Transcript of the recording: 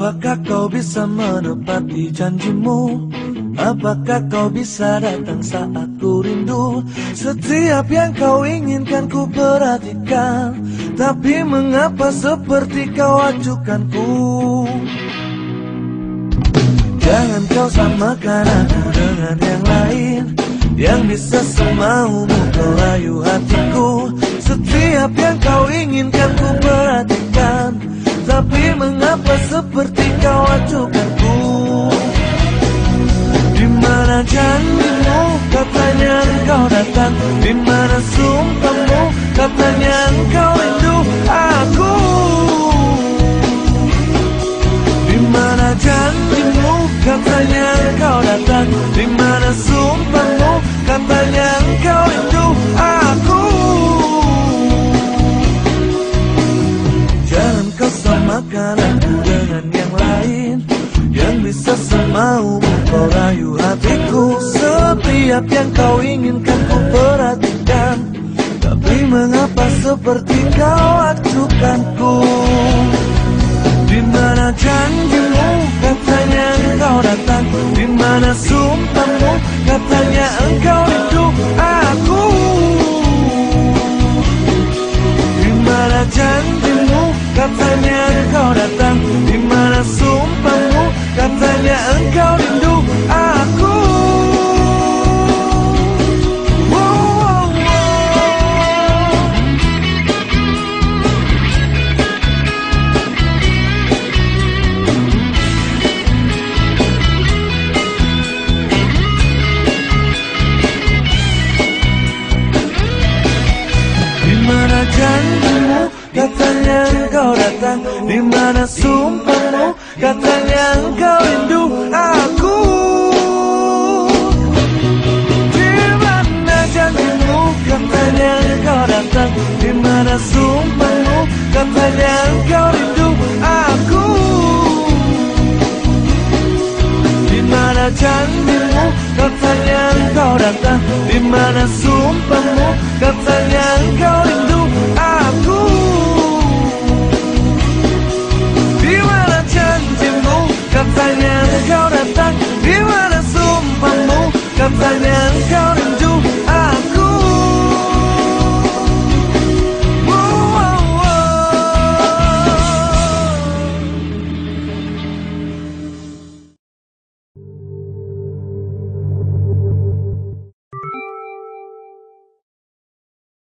Apakah kau bisa menepati janjimu? Apakah kau bisa datang saat ku rindu? Setiap yang kau inginkan ku perhatikan, tapi mengapa seperti kau acukanku? Jangan kau samakan aku dengan yang lain, yang bisa semaumu kau rayu hatiku. Setiap yang kau inginkan ku perhatikan, tapi mengapa seperti kau acukanku? Di mana janjimu, katanya engkau datang. Di mana sumpahmu, katanya engkau rindu aku. Di mana janjimu, katanya engkau datang. Di mana sumpahmu, katanya engkau rindu aku. Jangan kau samakan aku dengan yang lain, yang bisa semaumu kau rayu hatiku. Setiap yang kau inginkan ku perhatikan, tapi mengapa seperti kau acukanku? Di mana janjimu, katanya engkau datang. Di mana sumpahmu, katanya engkau rindu aku. Di mana janjimu, katanya engkau datang. Di mana sumpahmu, katanya engkau rindu aku. Di mana janjimu, katanya engkau datang. Di mana sumpahmu, katanya engkau rindu aku. Di mana janjimu, katanya engkau datang. Di mana sumpahmu, katanya engkau rindu aku. Di mana janjimu, katanya engkau datang. Di mana sumpahmu, katanya engkau rindu aku. Di mana janjimu, katanya engkau datang. Di mana sumpahmu, katanya engkau